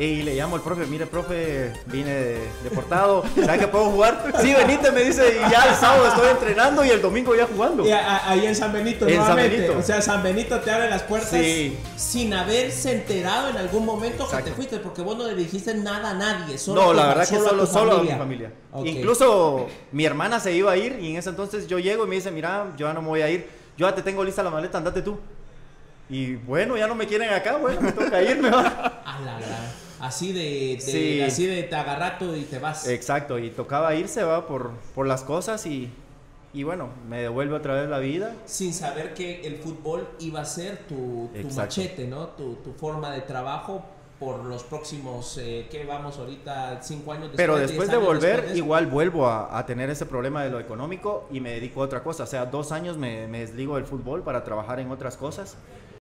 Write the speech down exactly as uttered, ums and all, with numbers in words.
Y le llamo al profe, mire profe, vine de- deportado, ¿sabes que puedo jugar? Sí, venite, me dice, y ya el sábado estoy entrenando y el domingo ya jugando. Y a- a- ahí en San Benito, En San nuevamente. Benito. O sea, San Benito te abre las puertas Sí. sin haberse enterado en algún momento Exacto. que te fuiste, porque vos no le dijiste nada a nadie. Solo a No, tu la fa- verdad que a solo, tu solo a mi familia. familia. Ok. Incluso mi hermana se iba a ir y en ese entonces yo llego y me dice, mira, yo ya no me voy a ir, yo ya te tengo lista la maleta, andate tú. Y bueno, ya no me quieren acá, bueno, me toca irme, ¿va? A la gran. Así de, de- Sí. así de te agarrato y te vas. Exacto, y tocaba irse, va, por, por las cosas y, y bueno, me devuelve otra vez la vida. Sin saber que el fútbol iba a ser tu, tu Exacto. machete, ¿no? Tu, tu forma de trabajo por los próximos, eh, ¿qué vamos ahorita? Cinco años después. Pero diez después de años volver, después de eso. igual vuelvo a, a tener ese problema de lo económico y me dedico a otra cosa. O sea, dos años me, me desligo del fútbol para trabajar en otras cosas.